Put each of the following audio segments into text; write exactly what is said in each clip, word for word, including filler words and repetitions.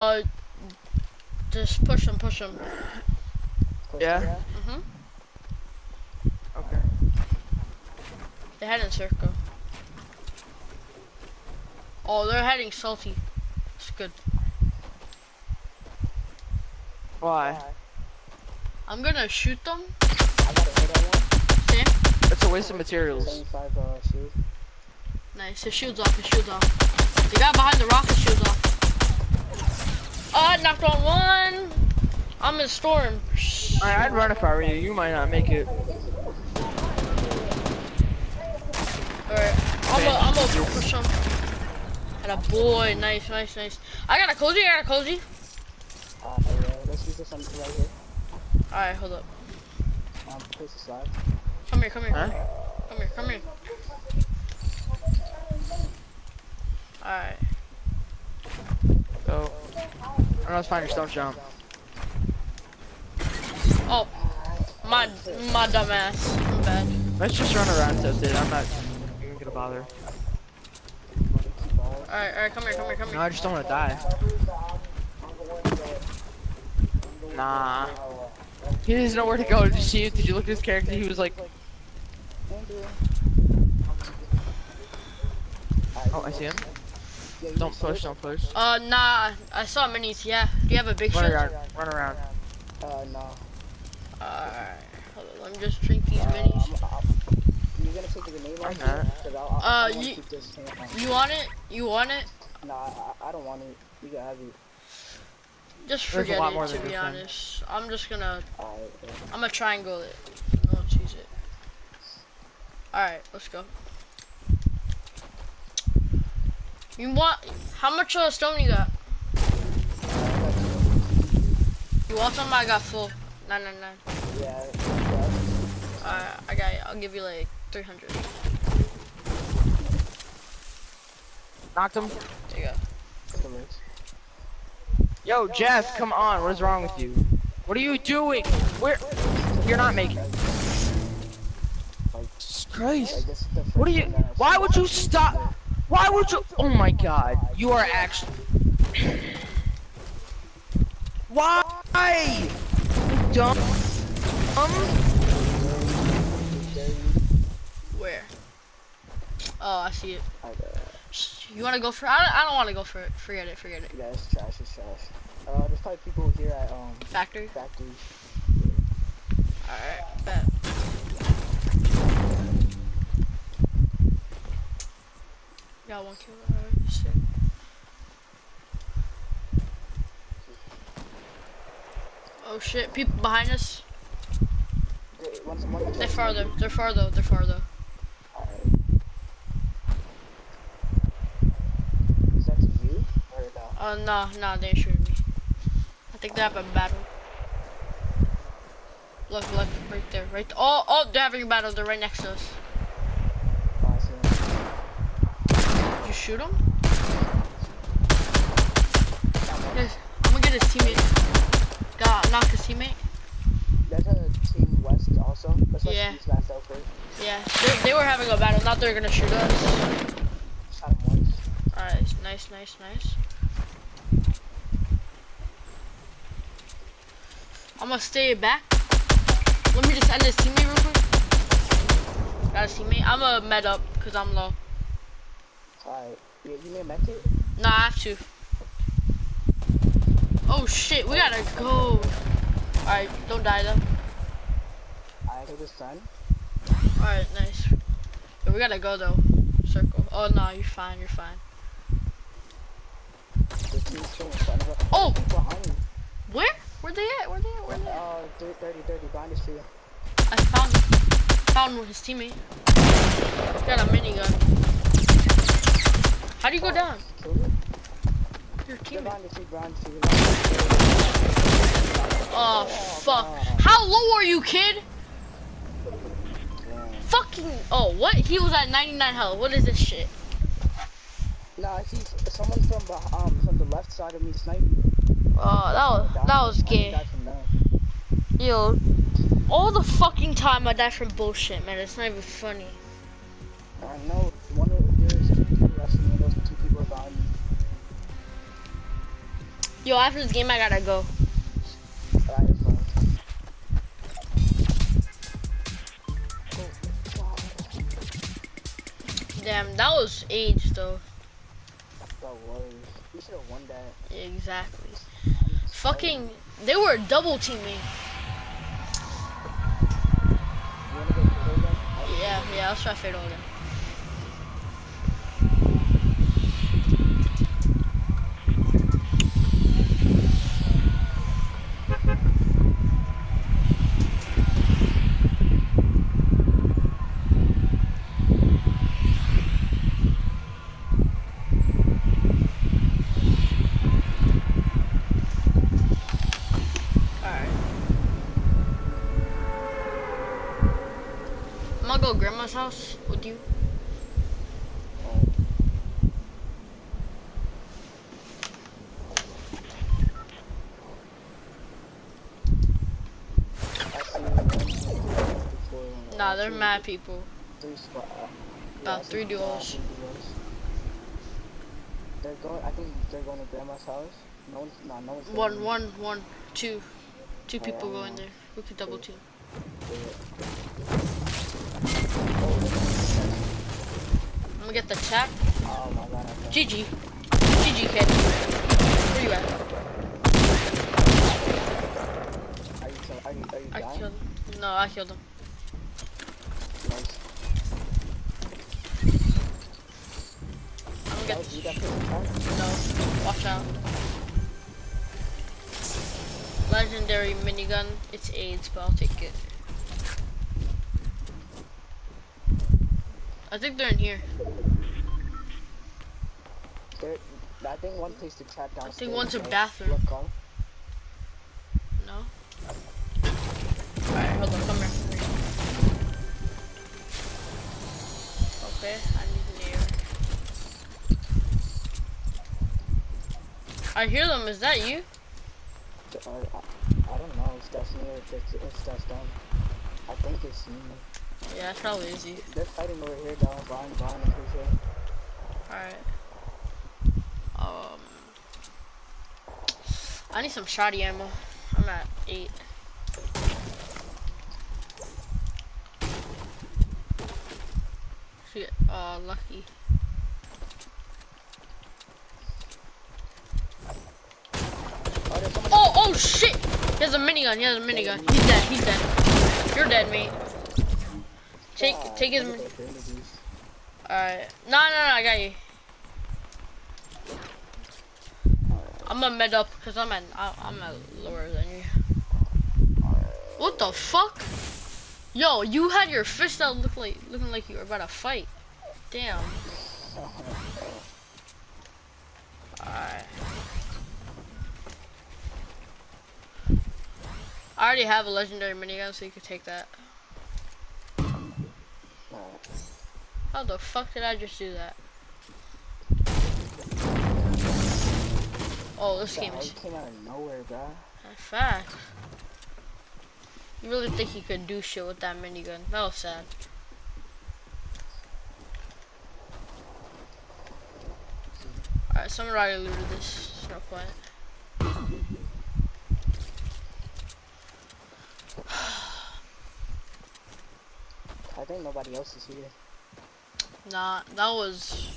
Uh, just push them, push them. Yeah? Mhm. Okay. They head in circle. Oh, they're heading salty. It's good. Why? I'm gonna shoot them. I got a hit on one. Same. That's a waste of materials. seventy-five uh, shield. Nice. His shield's off. His shield's off. The guy behind the rock, his shield's off. Oh, I knocked on one. I'm in storm. Alright, I'd run if I were you. You might not make it. Alright. I'm gonna I'm gonna push him. And a boy. Nice, nice, nice. I got a cozy. I got a cozy. Uh, yeah, let's use this on right here. Alright, hold up. Um, place the slide. Come here, come here. Huh? Come here, come here. Alright. So, I know, let's find your stealth jump. Oh, my my dumb ass. I'm bad. Let's just run around test it. I'm not even gonna bother. Alright, alright, come here, come here, come No, here. I just don't want to die. Nah. He doesn't know where to go. Did you see? Did you look at his character? He was like, oh, I see him. Don't push, don't push. Uh, nah, I saw minis, yeah. Do you have a big Run shield? around, run around. Uh, no. Alright, hold on, let me just drink these Uh, minis. I'm, I'm, you gonna take the grenade launcher? not. 'Cause I'll- I'll- Uh, I wanna you- keep this hand on. You want it? You want it? Nah, I, I don't want it. You can have it. Just There's a forget lot it, more to than be this thing. honest. I'm just gonna, Alright, yeah. I'm gonna triangle it. No, choose it. Alright, let's go. You want, how much uh, stone you got? You want some? I got full. nine nine nine. Yeah, yeah. Alright, I got it. I'll give you like three hundred. Knocked him. There you go. That's the worst. Yo, Jeff, come on. What is wrong with you? What are you doing? Where? You're not making it. Jesus Christ. Like, this is the first What are you? time that I've Why seen would you that. stop? Why would you? Oh my God. You are actually. Why? You dumb. Um. Where? Oh, I see it. I got it. You wanna go for it? I don't, I don't wanna go for it. Forget it, forget it. Yeah, it's trash, it's trash. Uh, there's probably people here at, um, Factory? factory. Alright, bet. Got one kill. Alright, shit. Oh shit, people behind us. They, once, once They're farther, they're farther, they're farther. Alright. Is that to you? Or no? Uh, nah, nah, they ain't shooting me. I think they have a battle. Look, look, right there, right there. Oh, oh, they're having a battle. They're right next to us. Oh, I see him. Did you shoot him? Yes, I'm gonna get his teammate. Got knock his teammate. There's a team west also. Let's let Yeah. these guys out first. Yeah, they, they were having a battle. Now they're gonna shoot us. Shot him once. Alright, nice, nice, nice. I'm gonna stay back. Let me just end his teammate real quick. Got his teammate. I'm gonna med up because I'm low. Alright. You, you made a med kit? Nah, I have to. Oh shit, we gotta go. Alright, don't die though. I take this gun. Alright, nice. Yeah, we gotta go though. Circle. Oh no, you're fine, you're fine. The team's chilling in front of us. Oh! People behind me. Where? Where they at? Where they at? Where they at? Oh, thirty, thirty, thirty, behind us too. I found found his teammate. Got a minigun. How do you go down? Killed it? Your They're teammate. behind us too, behind us too. Oh fuck. How low are you, kid? Damn. Fucking oh what? He was at ninety-nine health. What is this shit? Nah, I see someone from the um from the left side of me sniping. Oh, that was that was gay. Died from there. Yo, all the fucking time I die from bullshit, man. It's not even funny. I know one of there's two people rushing me, and those two people are behind me. Yo, after this game, I gotta go. Alright, it's fine. Damn, that was age though. That was. You should have won that. Exactly. Fucking, they were double teaming. You wanna go Fatal again? Yeah, yeah, let's try Fatal again. I'm gonna go to grandma's house with you. Nah, they're mad people. Three spot. About three duos. They're going. I think they're going to grandma's house. No one's. Nah, no one's. One, one, one, two, two people go in there. We could double team. I'm gonna get the tap. Oh my god. G G. G G, kid. Where you at? Are you, are you, are you I dying? killed him. No, I killed him. Nice. I'm gonna That get was you the that put the car? No, watch out. Legendary minigun. It's AIDS, but I'll take it. I think they're in here. There, I think one place to chat downstairs. I think one's a right? bathroom. What car? No? Alright, hold on, come here. Come here. Okay, I need an air. I hear them, is that you? Uh, I, I don't know, it's Destiny or if it's, it's Destiny. I think it's me. Yeah, it's probably is you. They're fighting over here down behind, behind, I'm pretty sure. Alright. Um, I need some shoddy ammo. I'm at eight. Shit, uh, lucky. Oh, there's someone. Oh, oh shit! He has a minigun, he has a minigun. He's dead, he's dead. You're dead, mate. Take, God, take his. look at those abilities. Alright. No, no, no, I got you. I'm gonna med up because I'm at I, I'm at lower than you. What the fuck? Yo, you had your fist out look like looking like you were about to fight. Damn. Alright. I already have a legendary minigun, so you could take that. How the fuck did I just do that? Oh, this game is came out of nowhere, bro. fast. You really think you could do shit with that minigun? That was sad. Alright, someone already looted this. It's no point. I think nobody else is here. Nah, that was.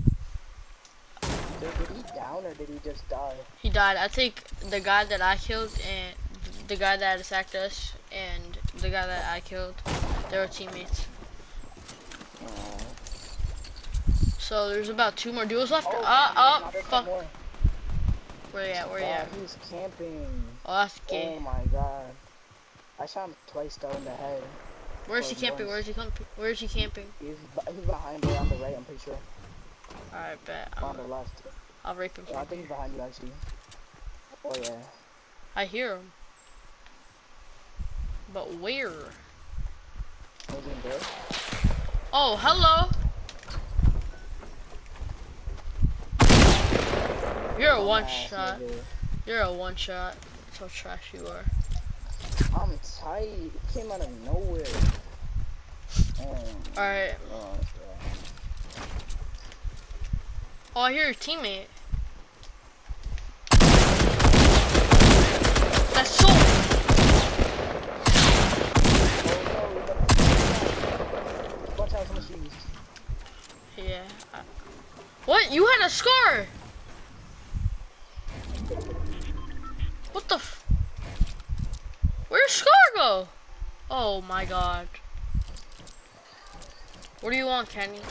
Did, did he down or did he just die? He died. I think the guy that I killed and the guy that attacked us and the guy that I killed, they were teammates. Uh, So there's about two more duels left. oh, Ah, uh, no, oh, there's fuck. one more. Where you at? Where you Oh, at? he's camping. Oh, that's gay. Oh my god. I shot him twice though in the head. Where's he Or camping? once. Where's he camping? Where's he camping? He's, b- he's behind me on the right, I'm pretty sure. Alright, bet. On the I'm, left. I'll rape him. Yeah, I think he's behind you actually. Oh yeah. I hear him. But where? Maybe in there. Oh, hello. You're a one Dumbass shot. nigga. You're a one shot. That's how trash you are. I'm tight. It came out of nowhere. Oh, Alright. oh, Oh, I hear your teammate. What the f- Where's Scar go? Oh my god. What do you want, Kenny?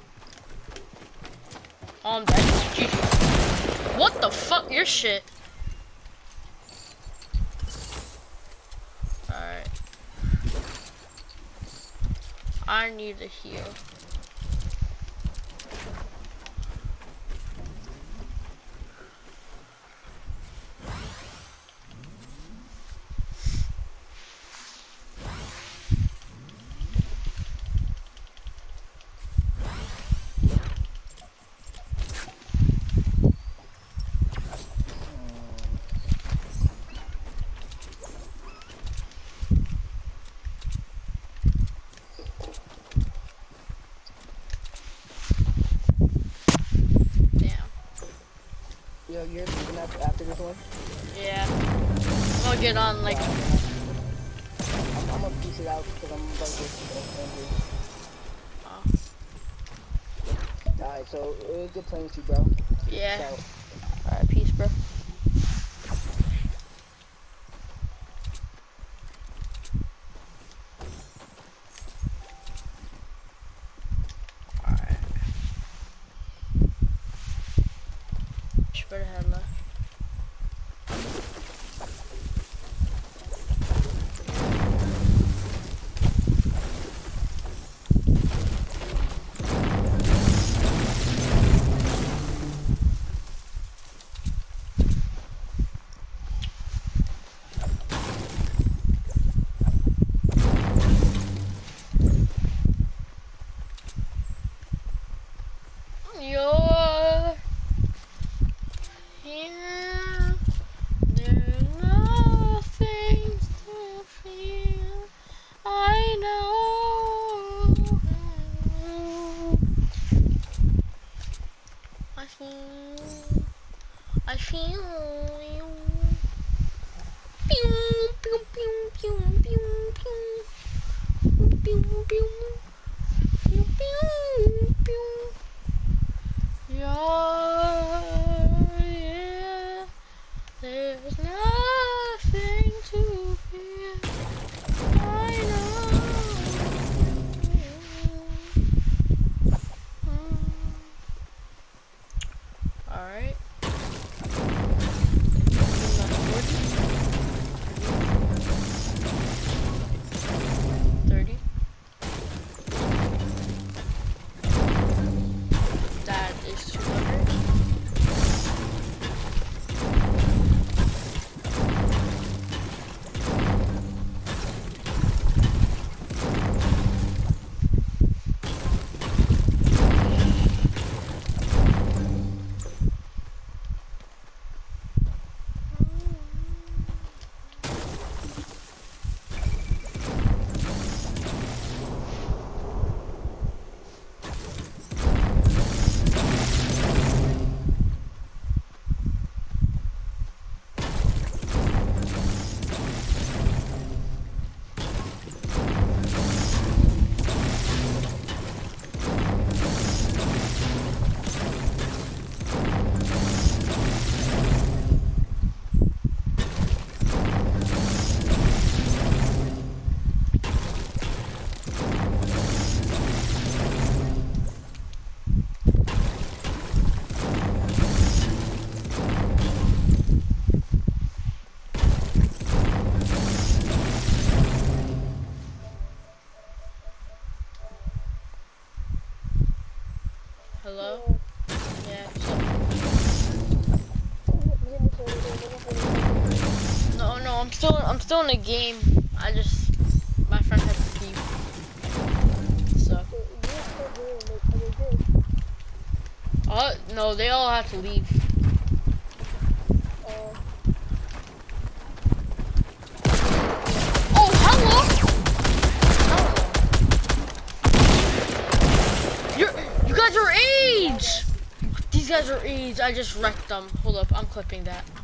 Oh, I'm dead. G G. What the fuck? Your shit. Alright. I need to heal. Yo, you're leaving after, after this one? Yeah. I'm gonna get on like. Yeah, I'm, I'm gonna piece it out because I'm about to get angry. Oh. Alright, so it was good playing with you, bro. Yeah. So, Alright, peace, bro. Alright. Spread ahead left. You're here. There's nothing to fear. I know. I feel. I feel you. Pew pew pew pew pew pew pew pew pew pew pew. Yeah, yeah, there's nothing to fear. I know. Mm. All right. thirty. That is two hundred. Hello? Yeah. So. No, no, I'm still, I'm still in the game. I just, my friend had to leave. So. Uh, no, they all have to leave. Oh, hello. You're, you guys are age. These guys are age. I just wrecked them. Hold up, I'm clipping that.